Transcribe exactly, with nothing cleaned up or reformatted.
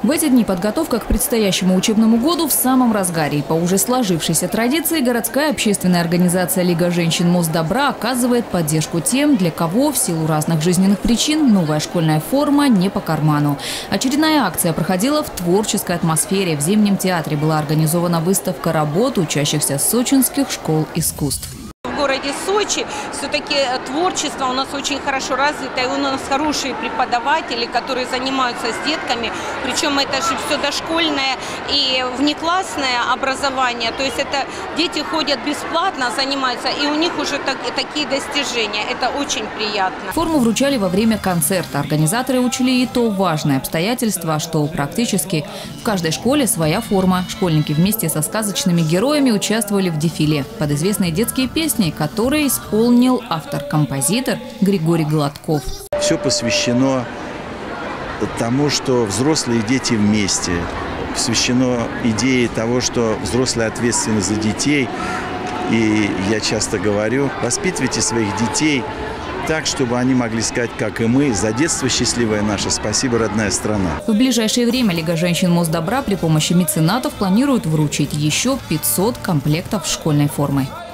В эти дни подготовка к предстоящему учебному году в самом разгаре. И по уже сложившейся традиции городская общественная организация «Лига женщин Мосдобра» оказывает поддержку тем, для кого в силу разных жизненных причин новая школьная форма не по карману. Очередная акция проходила в творческой атмосфере. В Зимнем театре была организована выставка работ учащихся сочинских школ искусств. В городе Сочи все-таки творчество у нас очень хорошо развито, и у нас хорошие преподаватели, которые занимаются с детками, причем это же все дошкольное и внеклассное образование, то есть это дети ходят бесплатно, занимаются, и у них уже так, такие достижения, это очень приятно. Форму вручали во время концерта. Организаторы учли и то важное обстоятельство, что практически в каждой школе своя форма. Школьники вместе со сказочными героями участвовали в дефиле под известные детские песни, которые исполнил автор-композитор Григорий Гладков. Все посвящено тому, что взрослые и дети вместе. Посвящено идее того, что взрослые ответственны за детей. И я часто говорю, воспитывайте своих детей так, чтобы они могли сказать, как и мы: за детство счастливая наша, спасибо, родная страна. В ближайшее время Лига женщин Мосдобра при помощи меценатов планирует вручить еще пятьсот комплектов школьной формы.